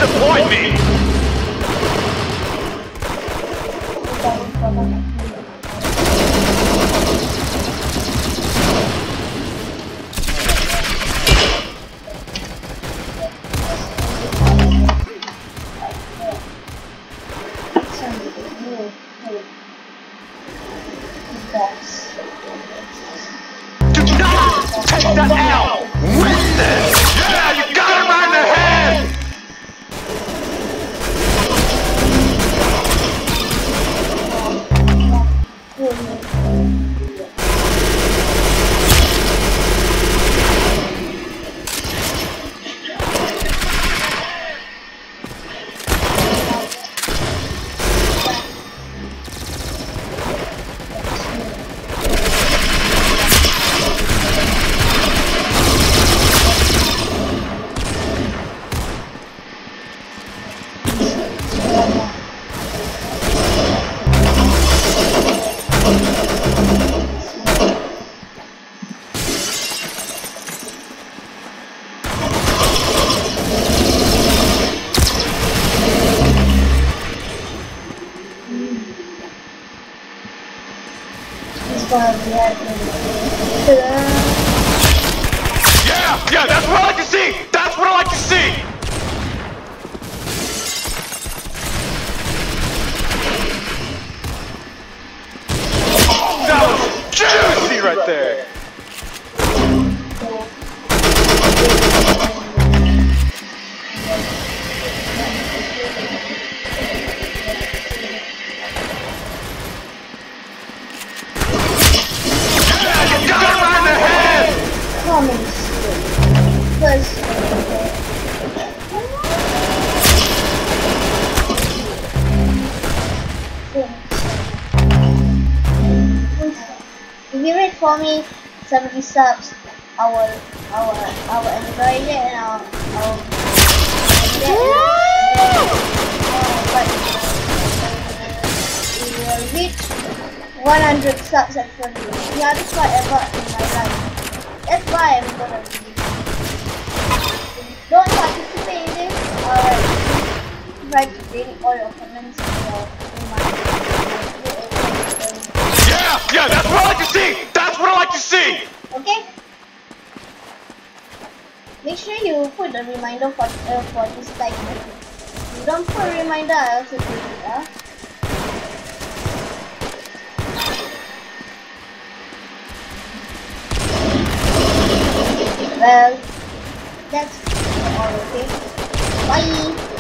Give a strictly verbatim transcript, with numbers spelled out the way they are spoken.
disappoint me! Do not take that L! Win this! Yeah, you got him right in the head! Yeah, yeah, that's what I like to see! That's what I like to see! That was juicy right there! If you wait for me seventy subs, I will I will I will enjoy it and I'll I'll get it. But we will reach one hundred subs actually. The hardest part ever in my life. That's why I'm gonna be. Don't participate in this or try to delete all your comments in my Yeah, yeah, that's what I like to see! That's what I like to see! Okay? Make sure you put the reminder for, uh, for this time. If you don't put a reminder, I also do it. Huh? Well, that's all, okay? Bye!